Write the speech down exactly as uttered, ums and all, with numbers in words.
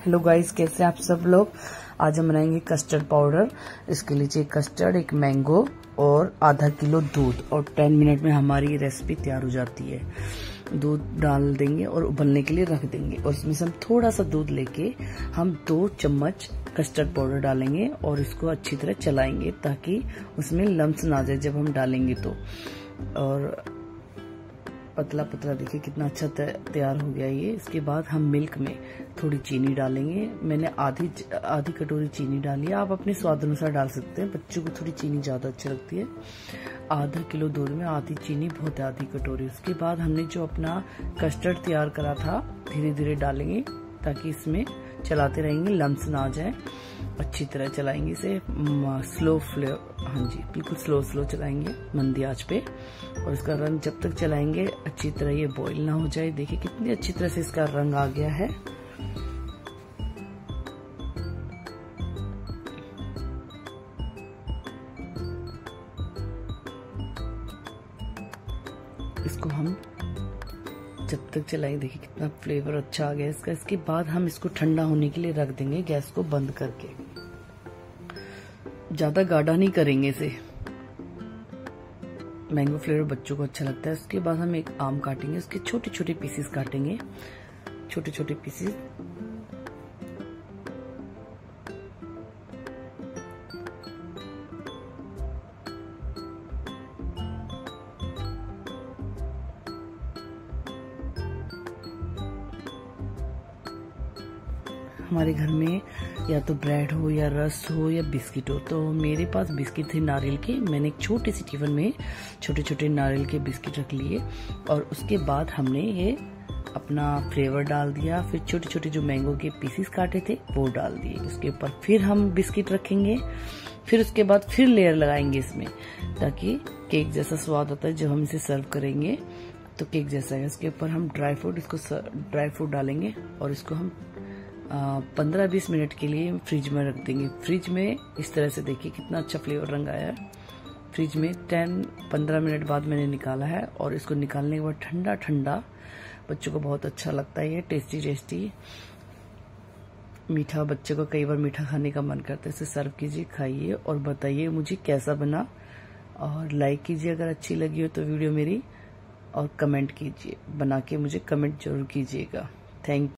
Hello guys, कैसे आप सब लोग। आज हम बनाएंगे कस्टर्ड पाउडर। इसके लिए चाहिए कस्टर्ड, एक मैंगो और आधा किलो दूध, और टेन मिनट में हमारी रेसिपी तैयार हो जाती है। दूध डाल देंगे और उबलने के लिए रख देंगे, और इसमें से हम थोड़ा सा दूध लेके हम दो चम्मच कस्टर्ड पाउडर डालेंगे और इसको अच्छी तरह चलाएंगे ताकि उसमें लम्स ना आ जाए जब हम डालेंगे तो। और पतला पतला देखिए कितना अच्छा तैयार हो गया ये। इसके बाद हम मिल्क में थोड़ी चीनी डालेंगे। मैंने आधी आधी कटोरी चीनी डाली है, आप अपने स्वाद अनुसार डाल सकते हैं। बच्चों को थोड़ी चीनी ज्यादा अच्छी लगती है। आधा किलो दूध में आधी चीनी बहुत है, आधी कटोरी। उसके बाद हमने जो अपना कस्टर्ड तैयार करा था धीरे धीरे डालेंगे ताकि इसमें चलाते रहेंगे, लम्स ना आ जाए। अच्छी तरह चलाएंगे इसे, स्लो फ्लेम, हाँ जी बिल्कुल स्लो स्लो चलाएंगे मंदी आंच पे। और इसका रंग जब तक चलाएंगे अच्छी तरह ये बॉईल ना हो जाए। देखिए कितनी अच्छी तरह से इसका रंग आ गया है। इसको हम जब तक चलाएं, देखिए कितना फ्लेवर अच्छा आ गया इसका। इसके बाद हम इसको ठंडा होने के लिए रख देंगे, गैस को बंद करके। ज्यादा गाढ़ा नहीं करेंगे इसे, मैंगो फ्लेवर बच्चों को अच्छा लगता है। उसके बाद हम एक आम काटेंगे, उसके छोटे छोटे पीसेस काटेंगे, छोटे छोटे पीसेस। हमारे घर में या तो ब्रेड हो या रस हो या बिस्किट हो, तो मेरे पास बिस्किट थे नारियल के। मैंने एक छोटे से टिफिन में छोटे छोटे नारियल के बिस्किट रख लिए, और उसके बाद हमने ये अपना फ्लेवर डाल दिया। फिर छोटे छोटे जो मैंगो के पीसेस काटे थे वो डाल दिए। उसके ऊपर फिर हम बिस्किट रखेंगे। फिर उसके बाद फिर लेयर लगाएंगे इसमें, ताकि केक जैसा स्वाद होता है। जब हम इसे सर्व करेंगे तो केक जैसा है। इसके ऊपर हम ड्राई फ्रूट इसको ड्राई फ्रूट डालेंगे, और इसको हम पंद्रह बीस मिनट के लिए फ्रिज में रख देंगे। फ्रिज में इस तरह से देखिए कितना अच्छा फ्लेवर रंग आया है। फ्रिज में टेन पंद्रह मिनट बाद मैंने निकाला है, और इसको निकालने के बाद ठंडा ठंडा बच्चों को बहुत अच्छा लगता है। ये टेस्टी टेस्टी मीठा, बच्चों को कई बार मीठा खाने का मन करता है। इसे सर्व कीजिए, खाइए और बताइए मुझे कैसा बना। और लाइक कीजिए अगर अच्छी लगी हो तो वीडियो मेरी, और कमेंट कीजिए, बना के मुझे कमेंट जरूर कीजिएगा। थैंक